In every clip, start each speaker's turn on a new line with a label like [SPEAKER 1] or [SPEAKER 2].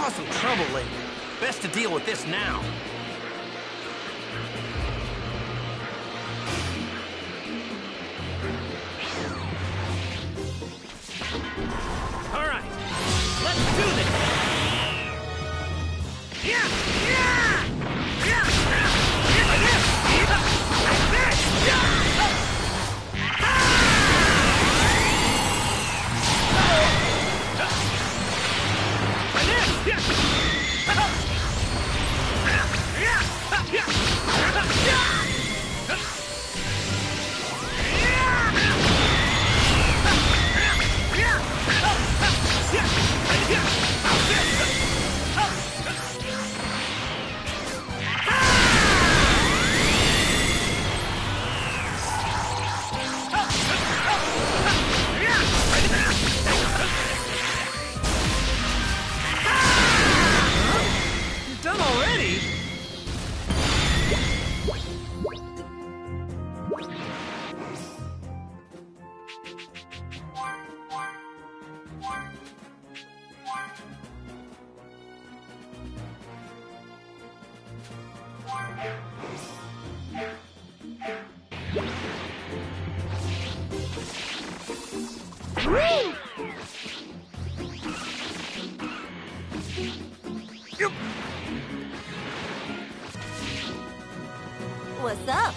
[SPEAKER 1] cause some trouble later. Best to deal with this now. All right, let's do this. Yeah! Yeah! Yeah! Like this! Like this! Done already?
[SPEAKER 2] What's up?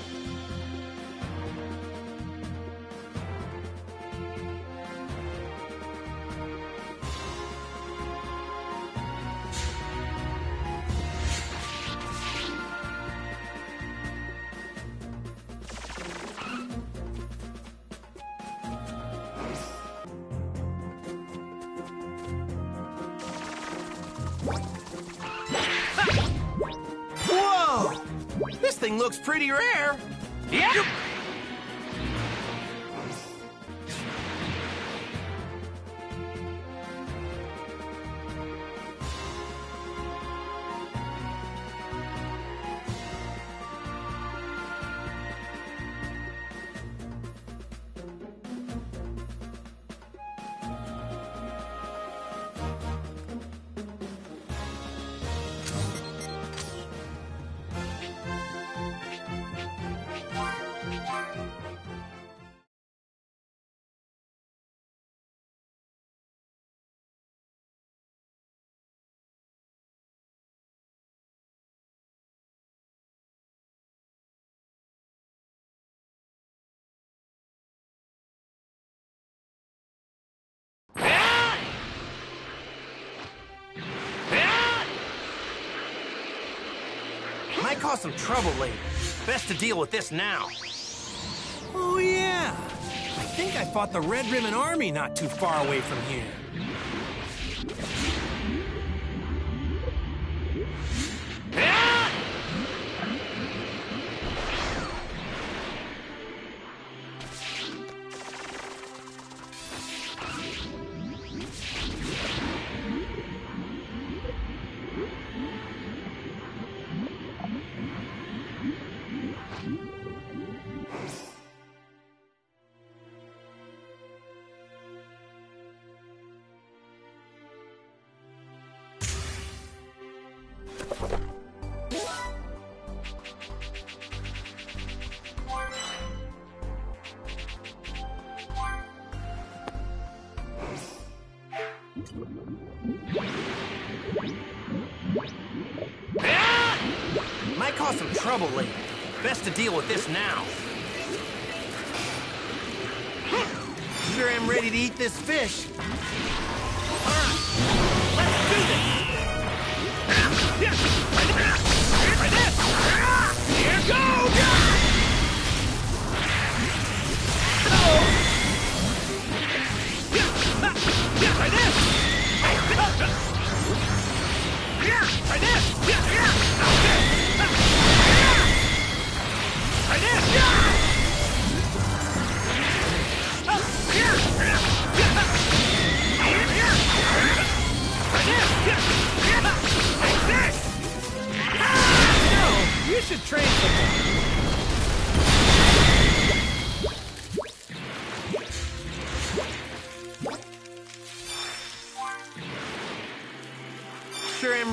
[SPEAKER 1] Whoa! This thing looks pretty rare. Yep. Might cause some trouble later. Best to deal with this now.
[SPEAKER 3] Oh, yeah. I think I fought the Red Ribbon Army not too far away from here.
[SPEAKER 1] Might cause some trouble later. Best to deal with this now. Sure am ready to eat this fish. All right, let's do this. Like this. Here goes. Like this. Like this.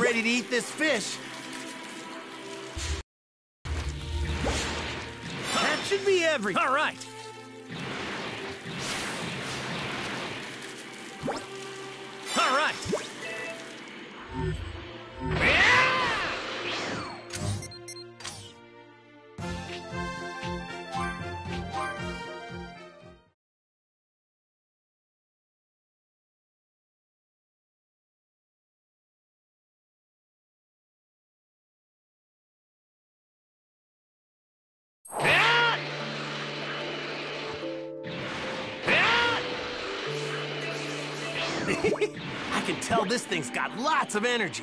[SPEAKER 3] ready to eat this fish. That should be everything.
[SPEAKER 1] All right. All right.
[SPEAKER 3] I can tell this thing's got lots of energy.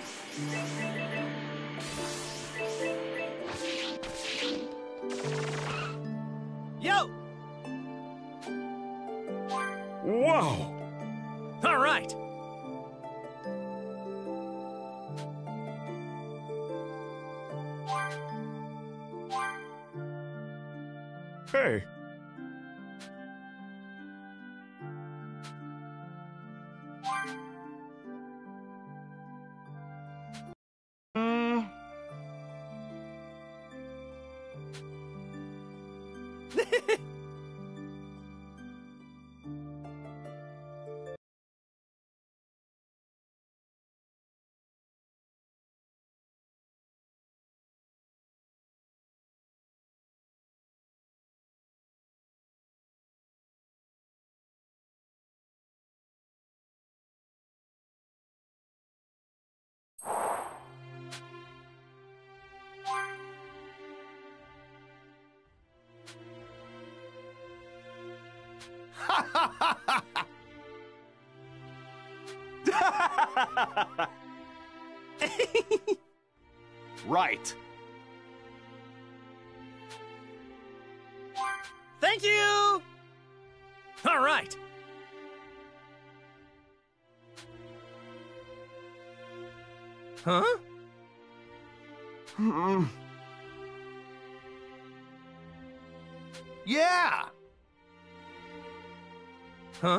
[SPEAKER 3] Yo!
[SPEAKER 2] Whoa!
[SPEAKER 1] All right.
[SPEAKER 2] Hey!
[SPEAKER 3] Right.
[SPEAKER 1] Thank you. All right. Huh?
[SPEAKER 3] Yeah!
[SPEAKER 1] Huh?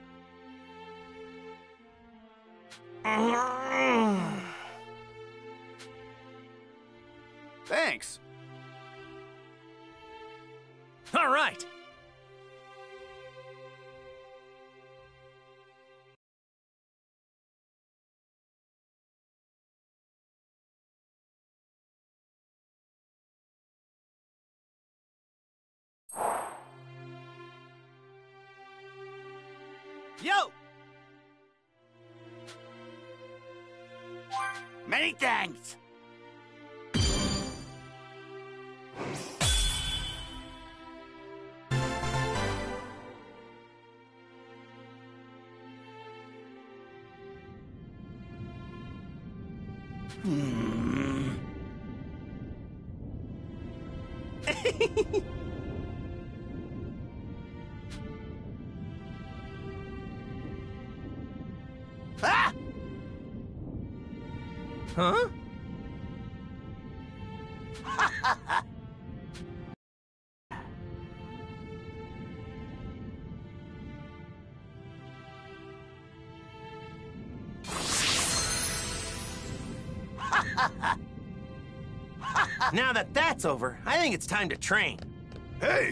[SPEAKER 3] Thanks.
[SPEAKER 1] All right.
[SPEAKER 3] Yo! Many thanks. Ah!
[SPEAKER 1] Huh?
[SPEAKER 3] Now that that's over, I think it's time to train.
[SPEAKER 2] Hey!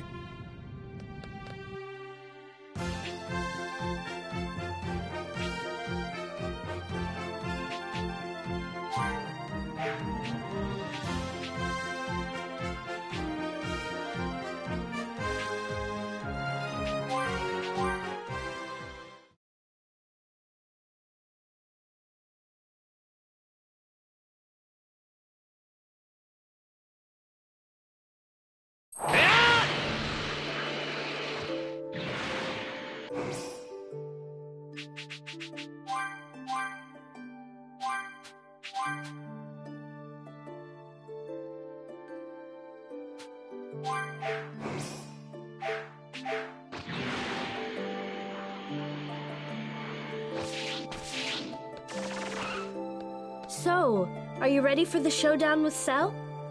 [SPEAKER 4] So, are you ready for the showdown with Cell?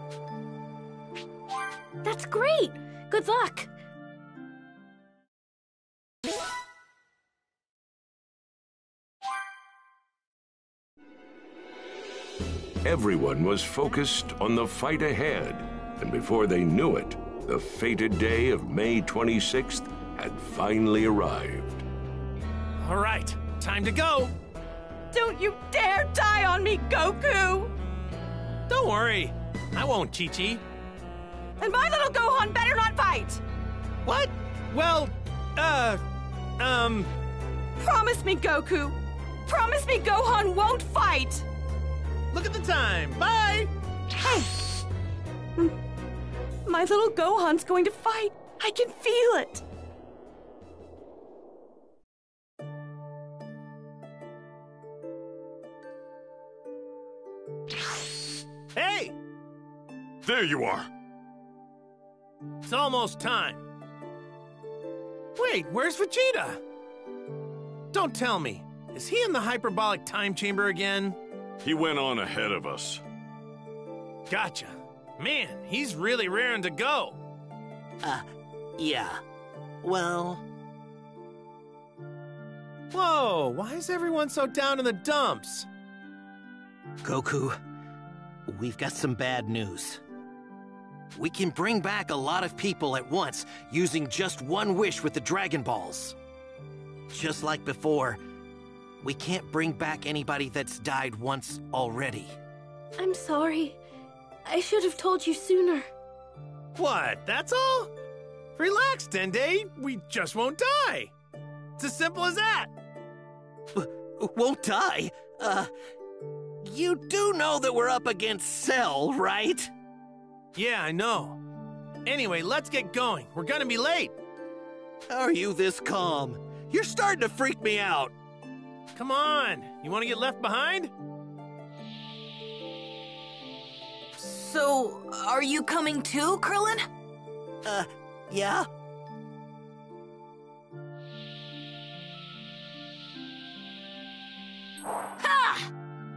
[SPEAKER 4] That's great! Good luck!
[SPEAKER 5] Everyone was focused on the fight ahead, and before they knew it, the fated day of May 26th had finally arrived.
[SPEAKER 3] All right, time to go.
[SPEAKER 6] Don't you dare die on me, Goku!
[SPEAKER 3] Don't worry, I won't, Chi-Chi.
[SPEAKER 6] And my little Gohan better not fight!
[SPEAKER 3] What? Well,
[SPEAKER 6] Promise me, Goku! Promise me Gohan won't fight!
[SPEAKER 3] Look at the time. Bye!
[SPEAKER 6] Hey! My little Gohan's going to fight. I can feel it.
[SPEAKER 3] Hey!
[SPEAKER 2] There you are.
[SPEAKER 3] It's almost time. Wait, where's Vegeta? Don't tell me. Is he in the hyperbolic time chamber again?
[SPEAKER 2] He went on ahead of us.
[SPEAKER 3] Gotcha. Man, he's really raring to go.
[SPEAKER 1] Yeah. Well...
[SPEAKER 3] Whoa, why is everyone so down in the dumps?
[SPEAKER 1] Goku, we've got some bad news. We can bring back a lot of people at once using just one wish with the Dragon Balls. Just like before, we can't bring back anybody that's died once already.
[SPEAKER 4] I'm sorry. I should have told you sooner.
[SPEAKER 3] What, that's all? Relax, Dende. We just won't die. It's as simple as that.
[SPEAKER 1] Won't die? You do know that we're up against Cell, right?
[SPEAKER 3] Yeah, I know. Anyway, let's get going. We're gonna be late.
[SPEAKER 1] How are you this calm? You're starting to freak me out.
[SPEAKER 3] Come on. You want to get left behind?
[SPEAKER 6] So, are you coming too, Krillin?
[SPEAKER 1] Yeah?
[SPEAKER 6] Ha!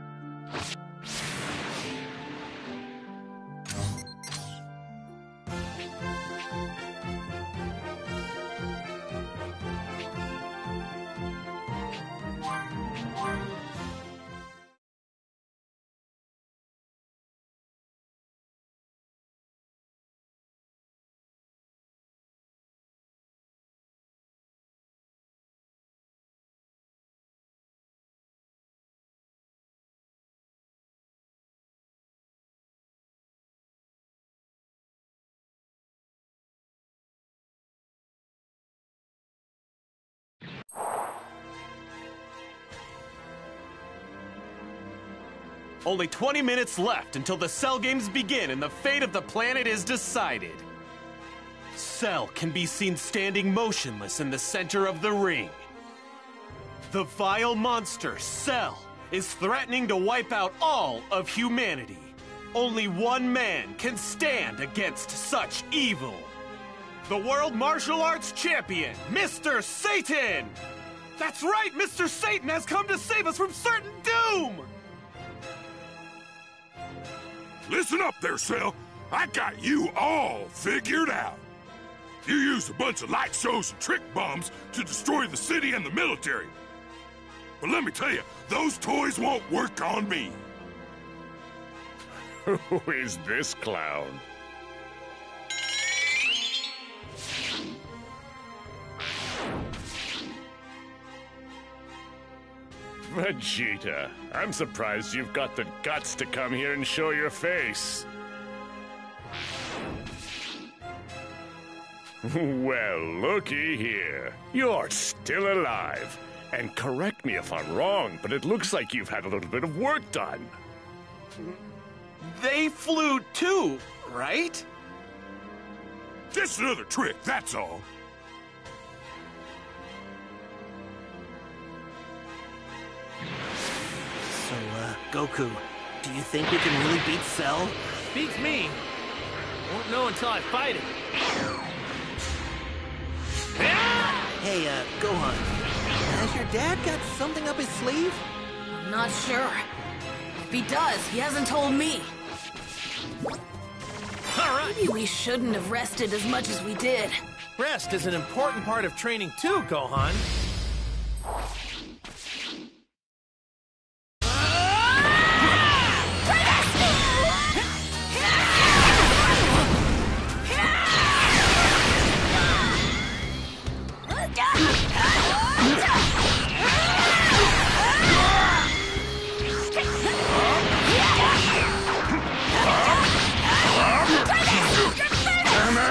[SPEAKER 7] Only 20 minutes left until the Cell games begin and the fate of the planet is decided. Cell can be seen standing motionless in the center of the ring. The vile monster, Cell, is threatening to wipe out all of humanity. Only one man can stand against such evil. The World Martial Arts Champion, Mr. Satan! That's right, Mr. Satan has come to save us from certain doom!
[SPEAKER 2] Listen up there, Cell. I got you all figured out. You used a bunch of light shows and trick bombs to destroy the city and the military. But let me tell you, those toys won't work on me.
[SPEAKER 8] Who is this clown? Vegeta, I'm surprised you've got the guts to come here and show your face. Well, looky here. You're still alive. And correct me if I'm wrong, but it looks like you've had a little bit of work done.
[SPEAKER 7] They flew too, right?
[SPEAKER 2] Just another trick, that's all.
[SPEAKER 1] So, Goku, do you think we can really beat Cell?
[SPEAKER 3] Beats me. Won't know until I fight him.
[SPEAKER 1] Hey, Gohan, has your dad got something up his sleeve?
[SPEAKER 6] I'm not sure. If he does, he hasn't told me.
[SPEAKER 3] All right.
[SPEAKER 6] Maybe we shouldn't have rested as much as we did.
[SPEAKER 3] Rest is an important part of training too, Gohan.
[SPEAKER 6] Try this!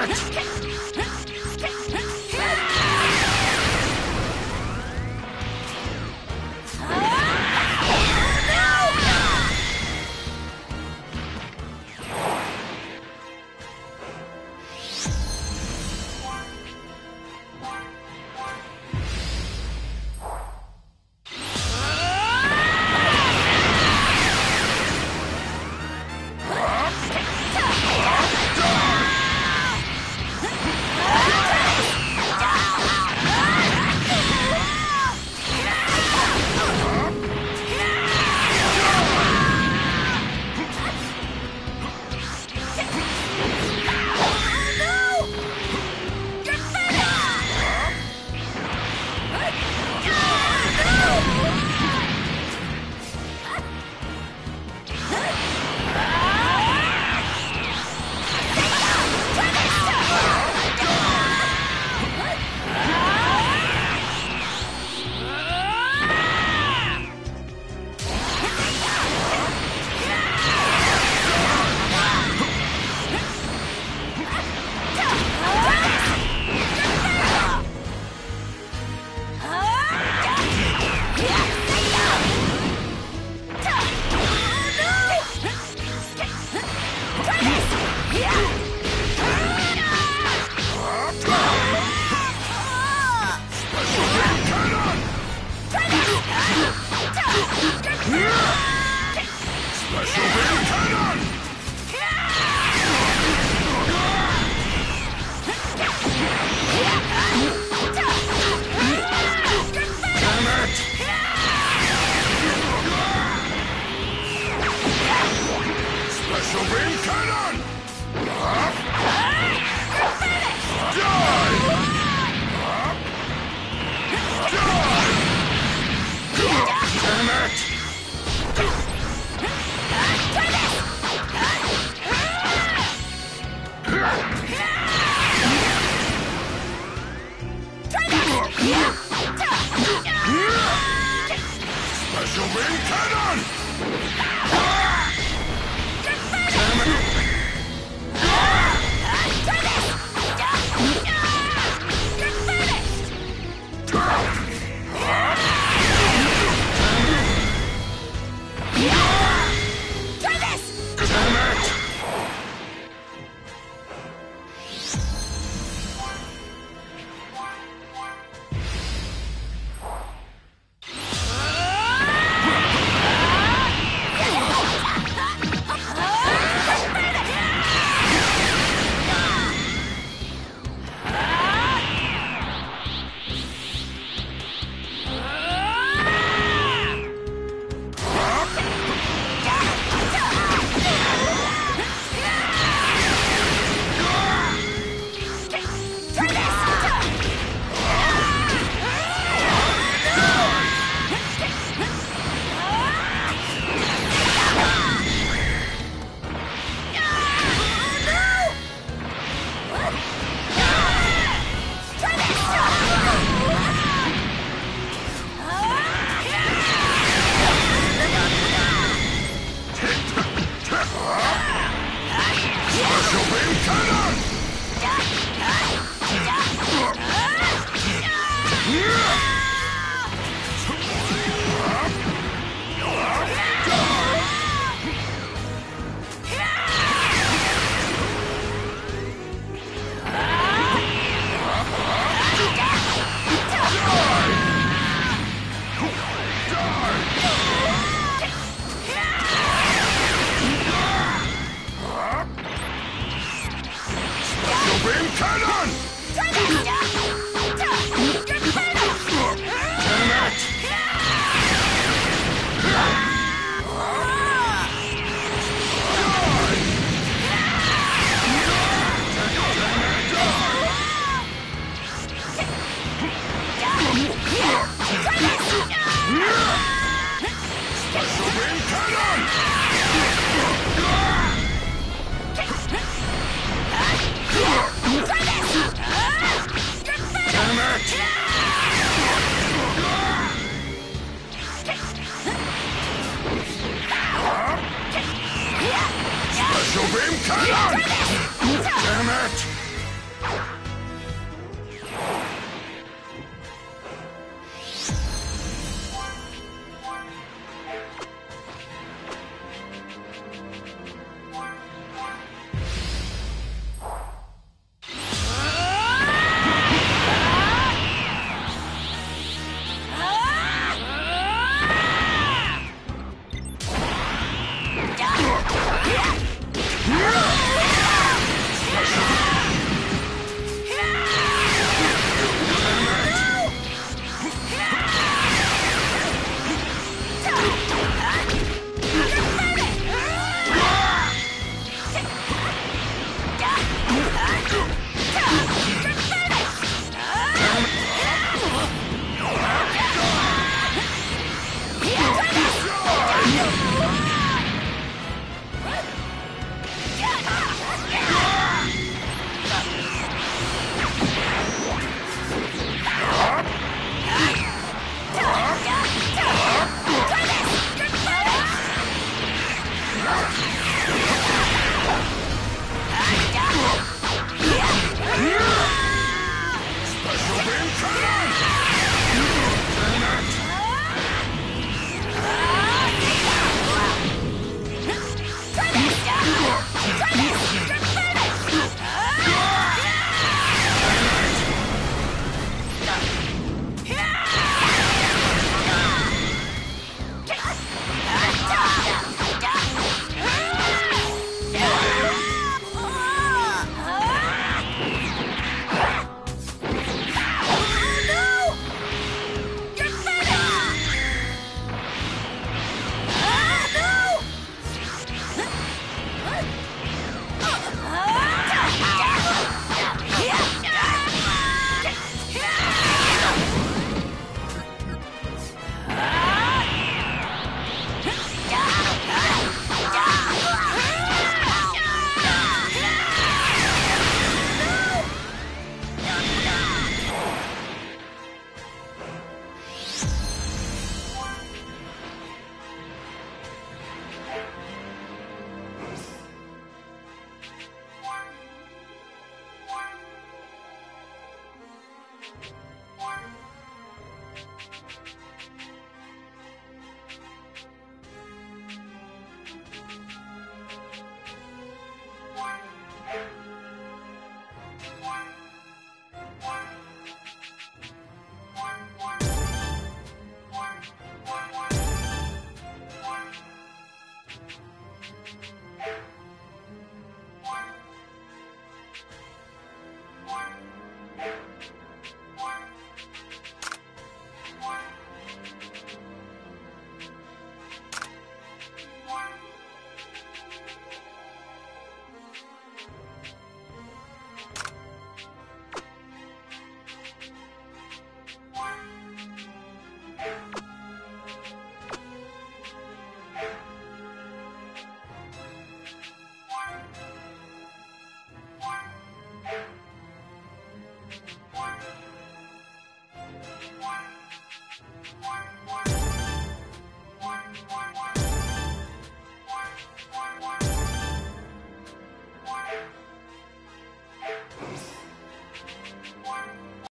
[SPEAKER 9] Special